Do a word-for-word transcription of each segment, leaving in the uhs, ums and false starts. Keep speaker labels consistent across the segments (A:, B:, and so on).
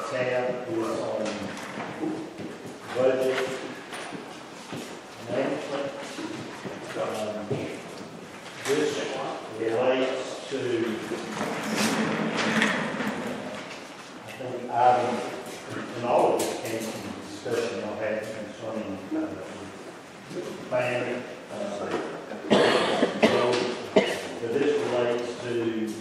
A: tab is on budget management. Um, this relates to, I think, item, and all of this came from the discussion I had concerning uh, planning. Uh, so, but this relates to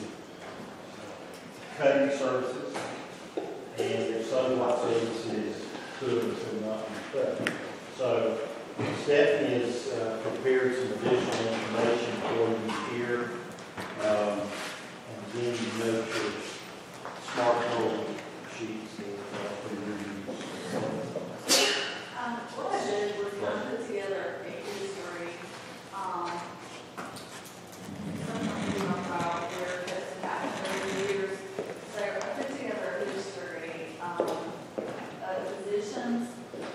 A: cutting services, and if so, what services could or could not be cut. So Stephanie has uh, prepared some additional information for you here. Um, and then you know your smart little sheets uh, for your use.
B: Um, what I did was I put together a history. Um, sometimes we don't file where this happened over the years. So I put together a history um, of positions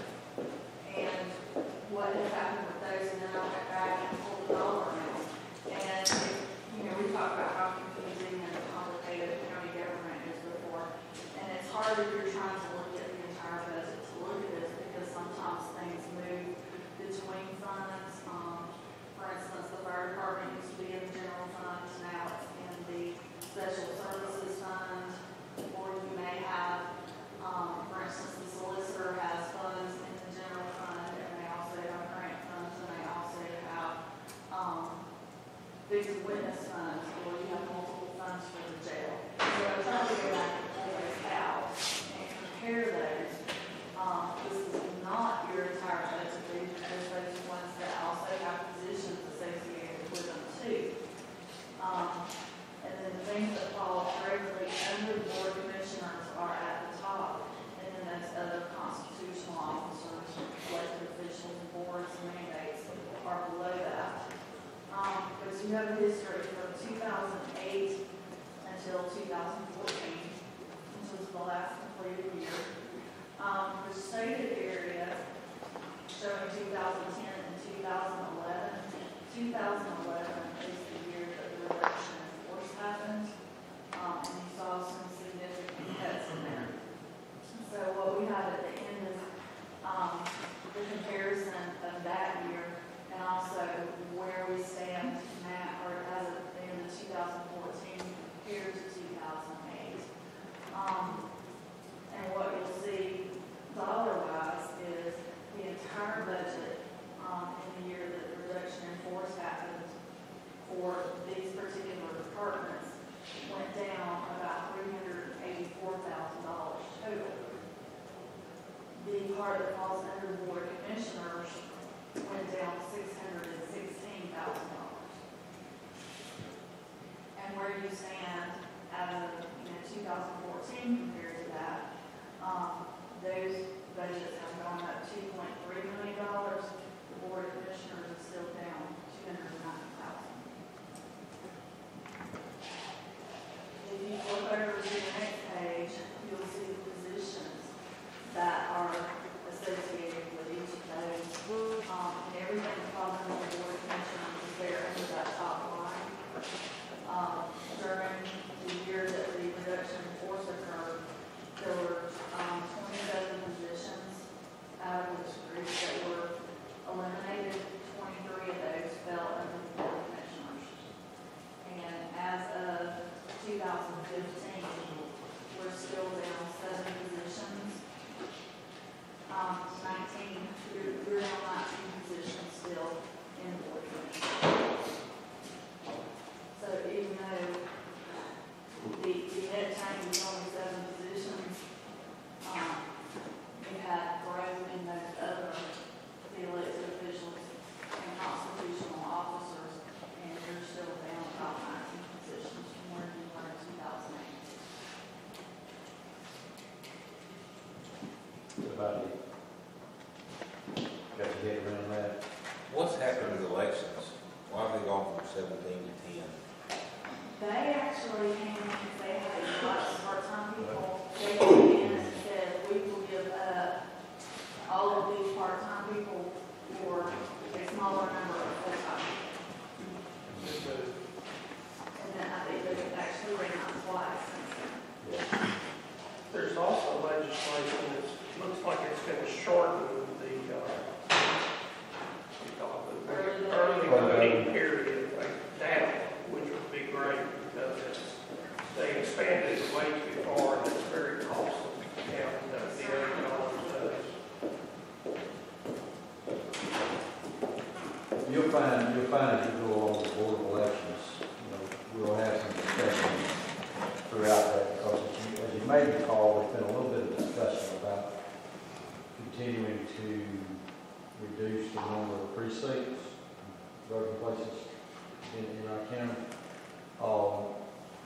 B: and what has happened with those, and then I went back and pulled the dollar amount. And, you know, we talked about how confusing and complicated county government is before. And it's hard if you're trying to look at the entire budget to look at this, because sometimes things move between funds. Um, for instance, the fire department used to be in the general fund, now it's in the special services fund. Or you may have, um, for instance, the solicitor has funds in the general fund, and they also have grant funds, and they also have um, victim witness funds, or you have multiple funds for the jail. So I'm trying to go back and pull those out and compare those. Um, this is not your entire budget, these are just those ones that also have positions associated with them too. Um, and then the things that fall directly under the board of commissioners are at the top, and then those other constitutional officers, elected officials, boards, and mandates are below that. Um, but you have a history from two thousand eight until two thousand fourteen, which was the last completed year. Um, the shaded area showing two thousand ten and two thousand eleven. two thousand eleven is the year that the reduction in force happened, um, and you saw some significant cuts in there. So what we have at the end is um, the comparison of that year, and also where we stand now, or as of the end of two thousand fourteen compared to two thousand eight. Um, and what you'll see dollar-wise is the entire budget um, in the year that the reduction in force happened for these particular departments went down about three hundred eighty-four thousand dollars total. The part that falls under the board of commissioners went down six hundred sixteen thousand dollars. And where you stand as of you know, two thousand fourteen compared to that, um, those budgets have gone up two point three million dollars. The board of commissioners is still down two hundred ninety thousand dollars. If you flip over to the next page, you'll see the positions that are associated with each of those. Um, and everything that falls under the board of commissioners is there under that top line. Um, during the year that the reduction in force occurred, there were um, twenty-seven positions out of which groups that were eliminated. twenty-three of those fell under the board of commissioners. And as of two thousand fifteen, we're still down seven positions. Um, nineteen, we're, we're down nineteen positions still in the board of commissioners. So even though the, the head change is only seven positions, um, we had growth in those other, the elected officials and constitutional officers, and they're still down about nineteen positions from where we were in two thousand eight.
A: What about you? Got your head around that?
C: What's happened with elections? Why have they gone from seventeen to ten?
B: They actually came in and they had a lot of part-time people. They came in and said, we will give up all of these part-time people for a smaller number of full-time people. And then I think they've actually ran out twice since then.
D: There's also legislation is, looks like it's going to shorten the, uh, what do you call it, the early voting period like down, which would be great because it's, they expanded it way too far and it's very costly. And uh, the other dollars does.
E: You'll find, you'll find as you go along the board of elections, you know, we'll have some discussion throughout that, because as you, as you may recall, there's been a little bit of discussion about continuing to reduce the number of precincts, voting places in, in our county. Um,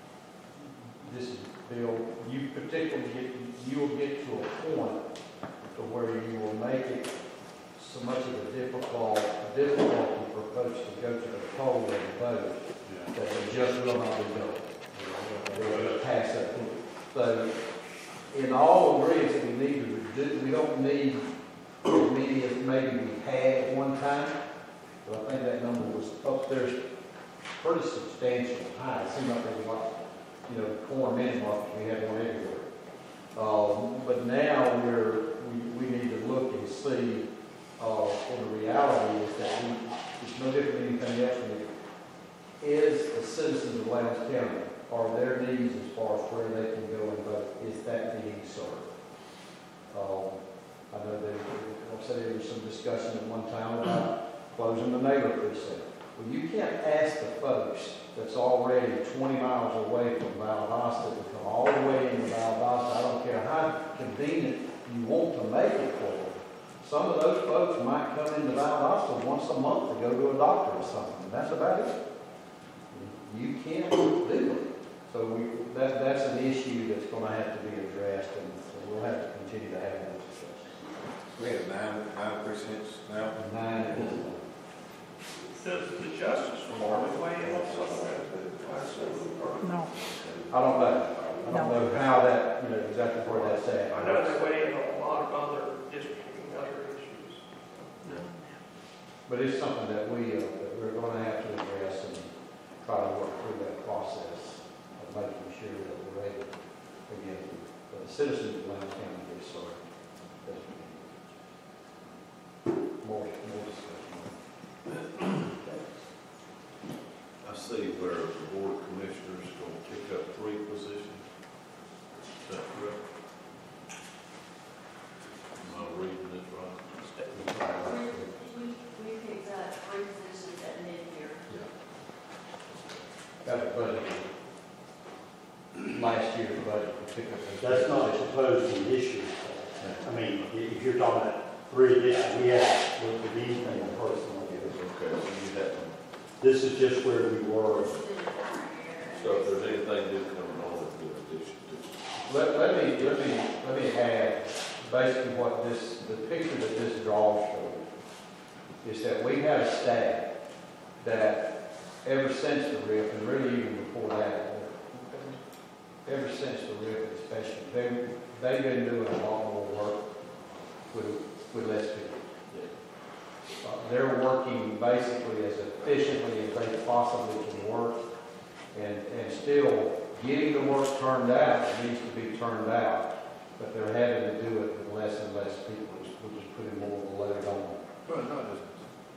E: this is, Bill, you particularly get, you will get to a point to where you will make it so much of a difficult, difficulty for folks to go to the poll and vote, that they just will not be going. They will pass that point. So, in all agreements that we need to reduce, we don't need as many as maybe we had at one time, but I think that number was up there pretty substantial high. It seemed like there was like, you know, Quarterman market, we had one everywhere. Um, but now we're, we, we need to look and see. Uh, and the reality is that we, it's no different than anything else. Is the citizens of Lowndes County, are their needs as far as where they can go and vote, is that being served? Um, I know there, I'll say there was some discussion at one time about closing the neighbor precinct. Well, you can't ask the folks that's already twenty miles away from Valdosta to come all the way into Valdosta. I don't care how convenient you want to make it for them. Some of those folks might come into Valdosta once a month to go to a doctor or something, and that's about it. You can't do it. So we, that, that's an issue that's going to have to be addressed, and so we'll have to continue to have those discussions.
C: We have nine, nine precincts now.
E: Nine.
D: Does the Justice Department weigh in on some of that?
F: No.
E: I don't know. I don't know how that, you know, exactly where that's at.
D: I know they weigh in on a lot of other districts and other issues.
E: But it's something that we, uh, that we're going to have to address and try to work through that process of making sure that we're able, again, the citizens of Lowndes County get served. That's more, more discussion.
G: I see where the board of commissioners is going to pick up three positions. Is that correct? Am I reading this right?
B: We, we picked up three positions at mid-year.
E: That was budget. Last year's budget, we picked up those
A: That's not
E: positions.
A: supposed to be issued. I mean, if you're talking about three additions, we haven't looked at anything personally.
G: Okay, so you have them.
A: This is just where we were.
B: This is in the current year.
G: So if there's anything new coming on, it's good addition.
E: Let, let me, let me, let me add, basically what this, the picture that this draws for is that we have a staff that ever since the R I F, and really even before that, ever since the R I F especially, they, they've been doing a lot more work with, with less people. Uh, they're working basically as efficiently as they possibly can work, and, and still getting the work turned out that needs to be turned out, but they're having to do it with less and less people, which which is putting more of a load on them.
H: Well, not just,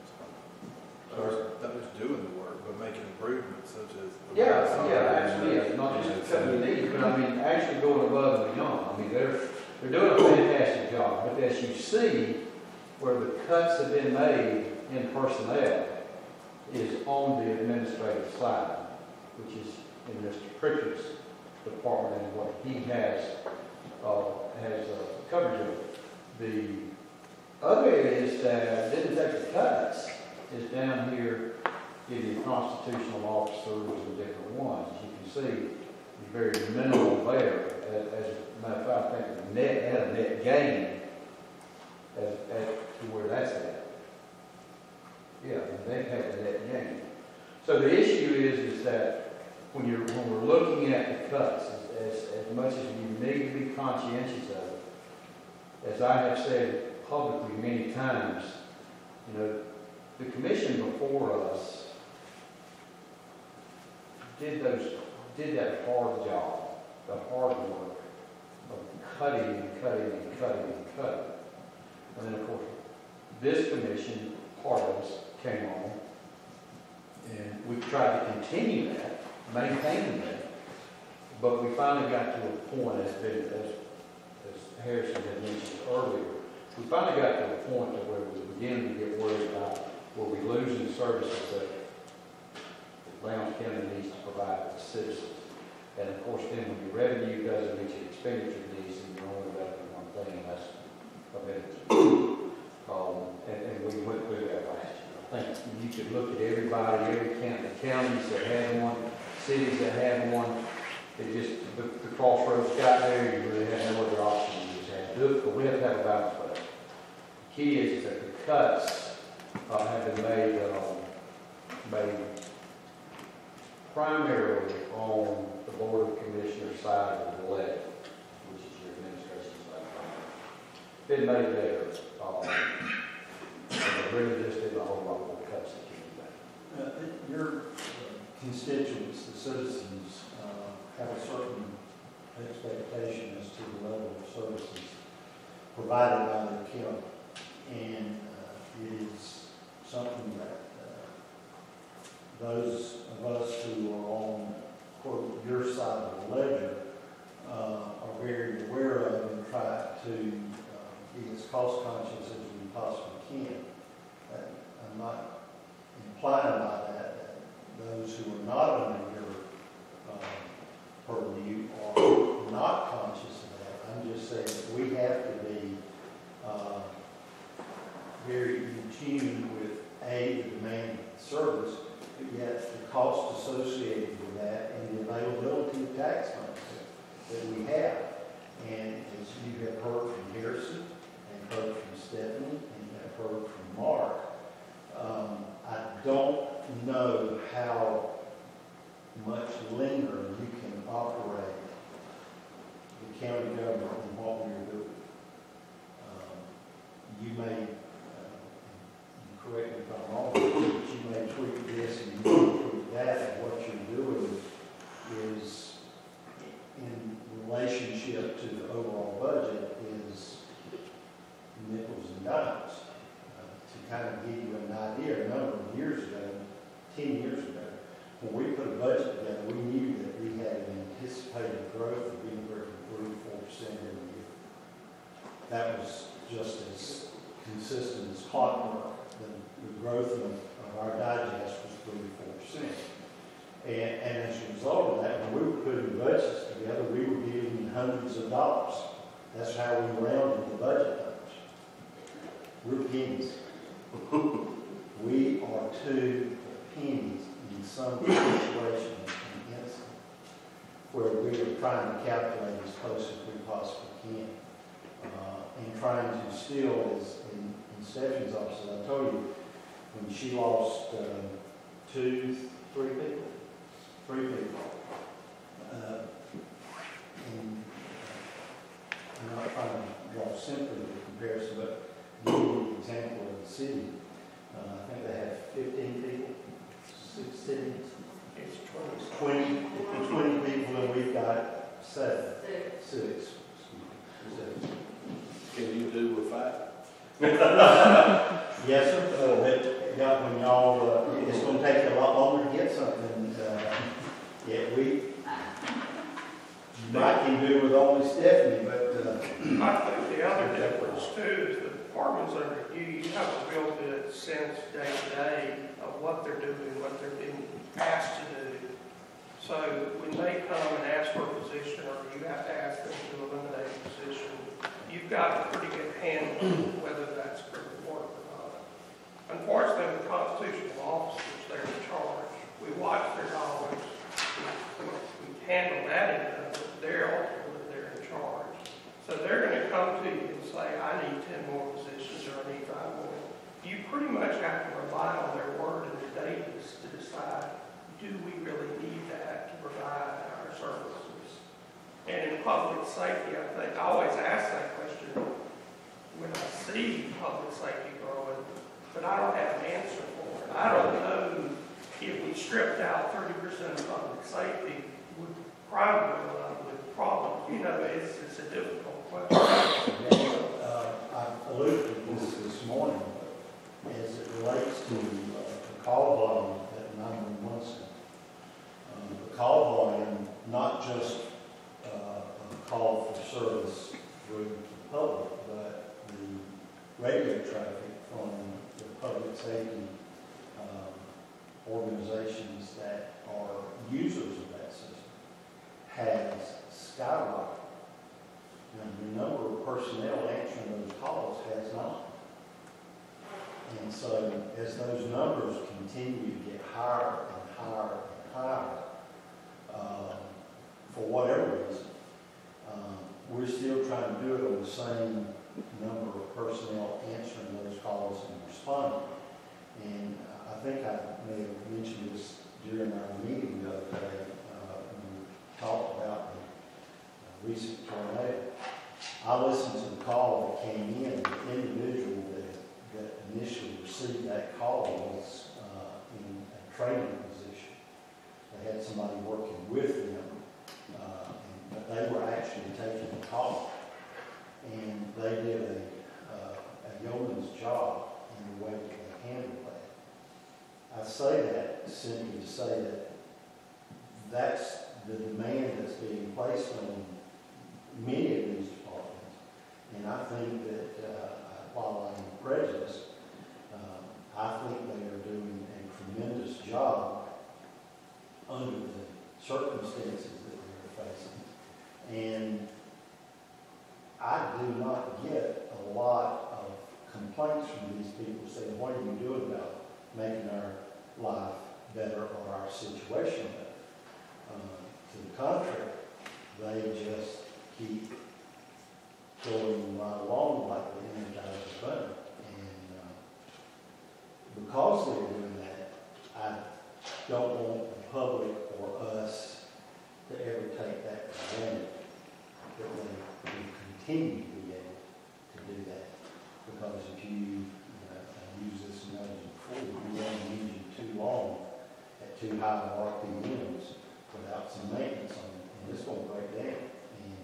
H: not just doing the work, but making improvements such as. the
E: Yeah,
H: roads.
E: yeah, actually, yeah, not just cutting the needs, but I mean, actually going above and beyond. I mean, they're, they're doing a fantastic job, but as you see, where the cuts have been made in personnel is on the administrative side, which is in Mister Pritchard's department and what he has, uh, has uh, coverage of. The other areas that didn't take the cuts is down here in the constitutional officers and different ones. You can see it's very minimal there. As, as a matter of fact, I think the net had a net gain as, as to where that's at. Yeah, and they had a net gain. So the issue is, is that when you're when we're looking at the cuts, as, as, as much as you need to be conscientious of it, as I have said publicly many times, you know, the commission before us did those did that hard job, the hard work, of cutting and cutting and cutting and cutting. And then, of course, this commission, part of us, came on, and we tried to continue that, maintain that, but we finally got to a point, as, been, as, as Harrison had mentioned earlier, we finally got to a point to where we began to get worried about, were we losing services that Lowndes County needs to provide to the citizens. And of course, then when your revenue doesn't meet your expenditure needs, and you're only left with one thing, and that's a minute. Um, and, and we went through that last year. I think you could look at everybody, every county, the counties that had one, cities that had one, it just, the, the crossroads got there, you really had no other option, you just had to do it, but we have to have a balance for that. The key is that the cuts uh, have been made, uh, made primarily on the Board of Commissioners side of the levy, which is your administration side. Been made there. Um, and really just did a whole lot more cuts that you can make.
A: Uh, Your constituents, the citizens, uh, have a certain expectation as to the level of services provided by the county. And uh, it is something that uh, those of us who are on, quote, your side of the ledger uh, are very aware of and try to uh, be as cost conscious as we possibly can. Uh, I'm not implying by that that those who are not under your uh, purview are not conscious of that. I'm just saying that we have to be uh, very in tune with A, the demand of the service, but yet the cost associated with that and the availability of tax funds that we have. And as you have heard from Harrison, and heard from Stephanie, and have heard from Mark, um, I don't know how much longer you can operate the county government and what we're doing. Um, you may, uh, correct me if I'm wrong, but you may tweak this and you may tweak that, and what you're doing is, in relationship to the overall budget, is nickels and dimes. Uh, to kind of give you an idea, a number of years ago, ten years ago, when we put a budget together, we knew that we had an anticipated growth of anywhere from three to four percent every year. That was just as consistent as clockwork. The, the growth of, of our digest was three to four percent. And, and as a result of that, when we were putting budgets together, we were giving hundreds of dollars. That's how we rounded the budget numbers. We're pennies. We are two pennies in some situations and instances where we are trying to calculate as close as we possibly can. Uh, and trying to still, as in, in Stephanie's office, I told you, when she lost uh, two, three people, three people, uh, and I'm not trying to draw simply the comparison, but give you an example of the city. Uh, I think they have fifteen people, sixteen,
D: It's twenty.
A: twenty, twenty people, and we've got seven,
B: Six.
A: six. Six.
G: Can you do with five?
A: Yes, sir. Uh, but yeah, when y'all, uh, it's going to take you a lot longer to get something. Uh, yeah, we might can do with only Stephanie, but uh,
D: I think the other difference too is the departments under you, you have a real good sense day to day of what they're doing, what they're being asked to do. So when they come and ask for a position, or you have to ask them to eliminate a position, you've got a pretty good handle on whether that's going to work or not. Unfortunately, with constitutional officers, they're in charge. We watch their dollars. We, we handle that in them, but they're ultimately they're in charge. So they're going to come to you and say, I need ten more positions, or I need five more. You pretty much have to rely on their word and their data to decide, do we really need that to provide our services? And in public safety, I think, I always ask that question when I see public safety growing, but I don't have an answer for it. I don't know if we stripped out thirty percent of public safety, would crime go up with problems. You know, it's, it's a difficult
A: call volume at nine one one center. Um, the call volume, not just uh, a call for service through the public, but the radio traffic from the public safety um, organizations that are users of that system has skyrocketed. And the number of personnel answering those calls has not. And so as those numbers continue to get higher and higher and higher, um, for whatever reason, um, we're still trying to do it on the same number of personnel answering those calls and responding. And I think I may have mentioned this during our meeting the other day uh, when we talked about the uh, recent tornado. I listened to the call that came in. The individual that, that initially received that call was uh, in a training position. They had somebody working with them, uh, and, but they were actually taking the call. And they did a, uh, a yeoman's job in the way that they handled that. I say that simply to say that that's the demand that's being placed on many of these departments. And I think that uh, while I'm prejudiced, uh, I think they are doing a tremendous job under the circumstances that they're facing. And I do not get a lot of complaints from these people saying, what are you doing about making our life better or our situation better? Uh, to the contrary, they just keep going right along like the energized bunny. And uh, because they're doing that, I don't want the public or us to ever take that for granted, that they will continue to be able to do that. Because if you, uh, I use this analogy before, you run an engine too long at too high of R P Ms without some maintenance on it, and it's going to break down. And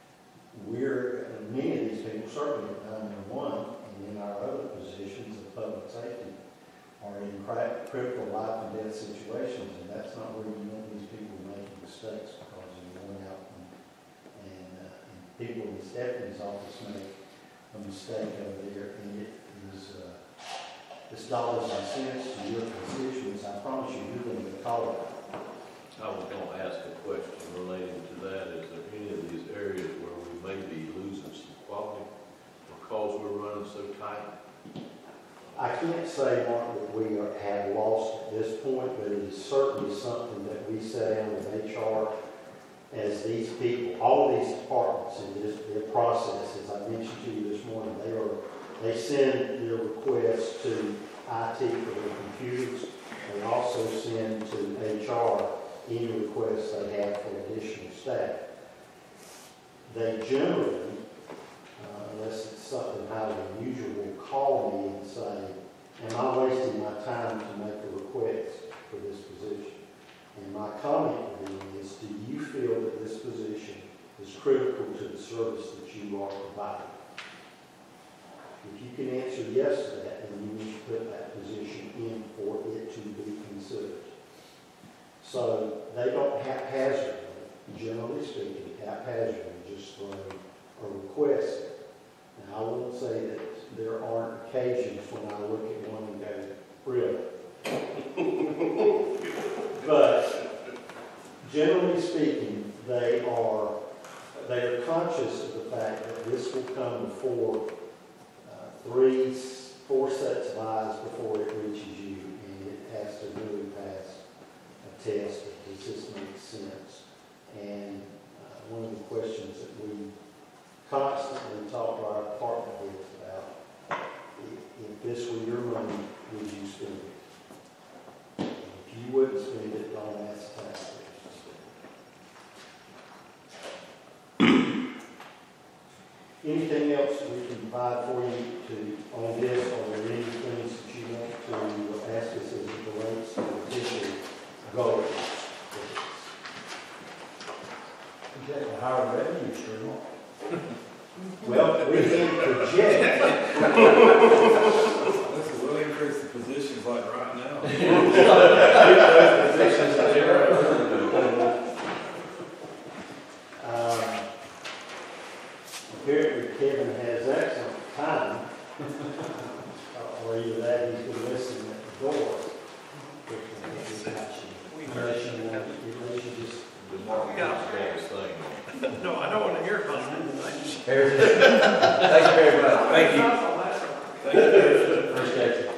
A: we're, many of these people, certainly at nine one one and in our other positions of public safety, are in critical life and death situations, and that's not where you want these people making mistakes, because you're going out and, and, uh, and people in the Stephanie's office make a mistake over there, and it is uh, it's dollars and cents to your constituents. I promise you, you're going to get called out.
G: I was going to ask a question relating to that. Is there any of these areas where we may be losing some quality because we're running so tight?
A: I can't say, Mark, that we are, have lost at this point, but it is certainly something that we sat down with H R as these people, all these departments in this, their process, as I mentioned to you this morning, they are they send their requests to I T for their computers. They also send to H R any requests they have for additional staff. They generally, uh, unless it's something highly unusual, will call me and say, am I wasting my time to make a request for this position? And my comment to them is, do you feel that this position is critical to the service that you are providing? If you can answer yes to that, then you need to put that position in for it to be considered. So they don't haphazardly, generally speaking, haphazardly just throw a request. Now, I won't say that there aren't occasions when I look at one and go, really? But generally speaking, they are they are conscious of the fact that this will come before uh, three, four sets of eyes before it reaches you, and it has to really pass a test. Does this make sense? And uh, one of the questions that we constantly talk to our department heads about, if, if this were your money, would you spend it? If you wouldn't spend it, don't ask the taxpayers to spend it. Anything else that we can provide for you to on this, or are there any things that you want to ask us as it relates to potential goals?
E: Project a higher revenue stream.
A: Well, we can project.
H: Listen, we'll increase the positions like right now.
G: those positions that they're really
A: Um, Apparently Kevin has excellent time, Uh, or either that he's been listening at the door. Which is not you. Unless you want, unless you just.
G: The market is the thing.
D: No, I don't want to hear about it.
E: Thank you very much.
C: Thank you.
D: That's all, that's all.
A: Appreciate you.